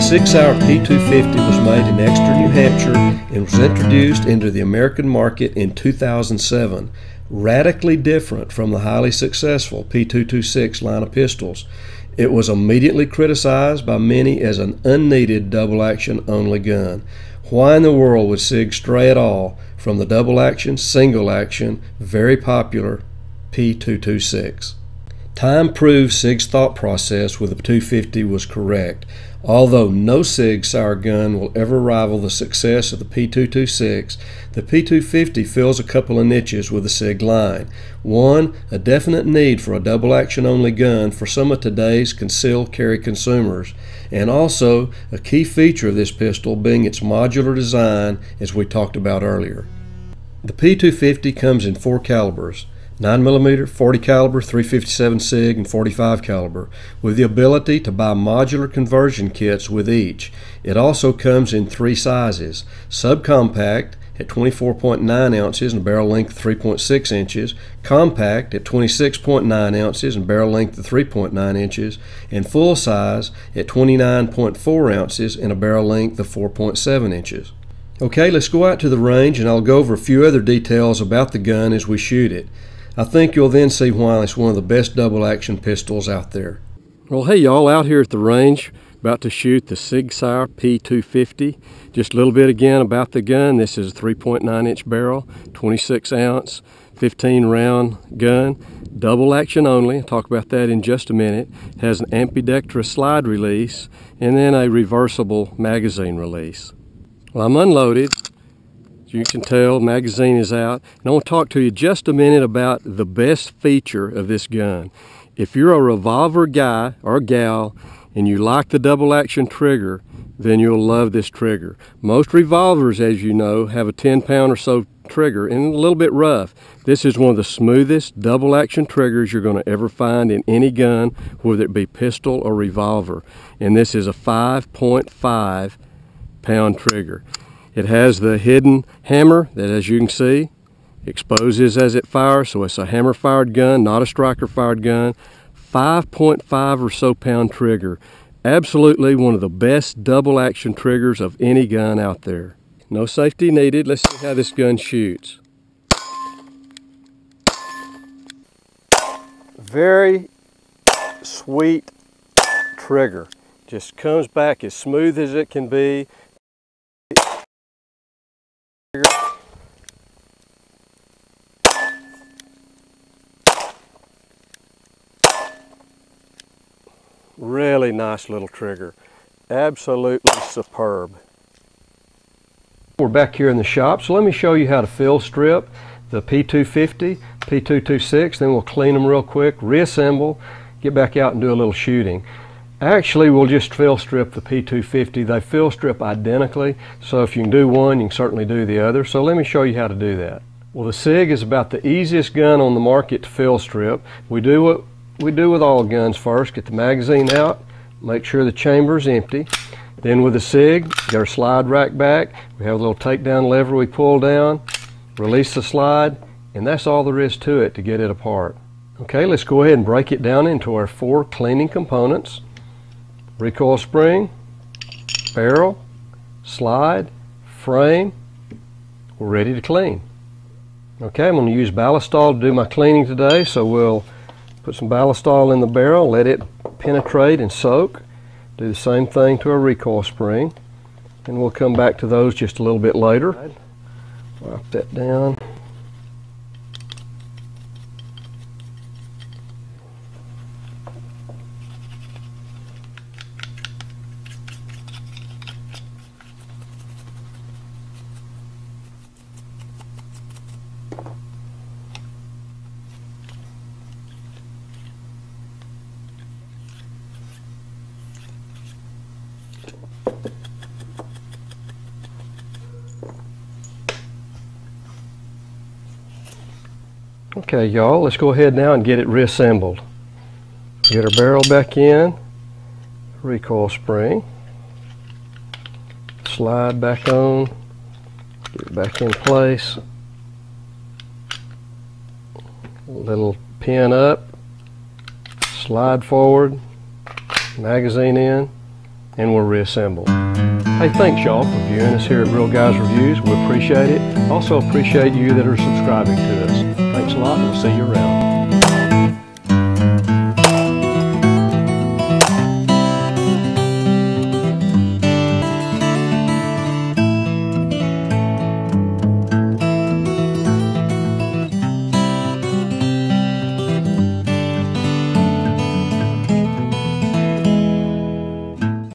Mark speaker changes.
Speaker 1: SIG Sauer P250 was made in Exeter, New Hampshire and was introduced into the American market in 2007. Radically different from the highly successful P226 line of pistols. It was immediately criticized by many as an unneeded double-action only gun. Why in the world would SIG stray at all from the double-action, single-action, very popular P226? Time proves SIG's thought process with the 250 was correct. Although no SIG Sauer gun will ever rival the success of the P226, the P250 fills a couple of niches with the SIG line. One, a definite need for a double-action only gun for some of today's concealed carry consumers, and also a key feature of this pistol being its modular design, as we talked about earlier. The P250 comes in 4 calibers: 9mm, 40 caliber, 357 SIG, and 45 caliber, with the ability to buy modular conversion kits with each. It also comes in 3 sizes: subcompact at 24.9 ounces and barrel length of 3.6 inches, compact at 26.9 ounces and barrel length of 3.9 inches, and full size at 29.4 ounces and a barrel length of 4.7 inches. Okay, let's go out to the range and I'll go over a few other details about the gun as we shoot it. I think you'll then see why it's one of the best double-action pistols out there. Well, hey y'all, out here at the range, about to shoot the SIG Sauer P250. Just a little bit again about the gun. This is a 3.9-inch barrel, 26 ounce, 15 round gun, double action only. I'll talk about that in just a minute. It has an ambidextrous slide release and then a reversible magazine release. Well, I'm unloaded. As you can tell, magazine is out. And I want to talk to you just a minute about the best feature of this gun. If you're a revolver guy or gal and you like the double action trigger, then you'll love this trigger. Most revolvers, as you know, have a 10-pound or so trigger and a little bit rough. This is one of the smoothest double action triggers you're going to ever find in any gun, whether it be pistol or revolver. And this is a 5.5 pound trigger. It has the hidden hammer that, as you can see, exposes as it fires, so it's a hammer fired gun, not a striker fired gun. 5.5 or so pound trigger. Absolutely one of the best double action triggers of any gun out there. No safety needed. Let's see how this gun shoots. Very sweet trigger. Just comes back as smooth as it can be. Really nice little trigger. Absolutely superb. We're back here in the shop, so let me show you how to fill strip the P250, P226, then we'll clean them real quick, reassemble, get back out and do a little shooting. Actually, we'll just fill strip the P250. They fill strip identically, so if you can do one, you can certainly do the other. So let me show you how to do that. Well, the SIG is about the easiest gun on the market to fill strip. We do what we do with all guns first. Get the magazine out, make sure the chamber is empty. Then with the SIG, get our slide rack back. We have a little takedown lever we pull down, release the slide, and that's all there is to it to get it apart. Okay, let's go ahead and break it down into our 4 cleaning components. Recoil spring, barrel, slide, frame. We're ready to clean. Okay, I'm going to use Ballistol to do my cleaning today, so we'll put some Ballistol in the barrel, let it penetrate and soak. Do the same thing to our recoil spring, and we'll come back to those just a little bit later. Wipe that down. Okay, y'all, let's go ahead now and get it reassembled. Get our barrel back in, recoil spring, slide back on, get it back in place, little pin up, slide forward, magazine in, and we'll reassemble. Hey, thanks y'all for viewing us here at Real Guys Reviews. We appreciate it. Also appreciate you that are subscribing to us. Thanks a lot, and we'll see you around.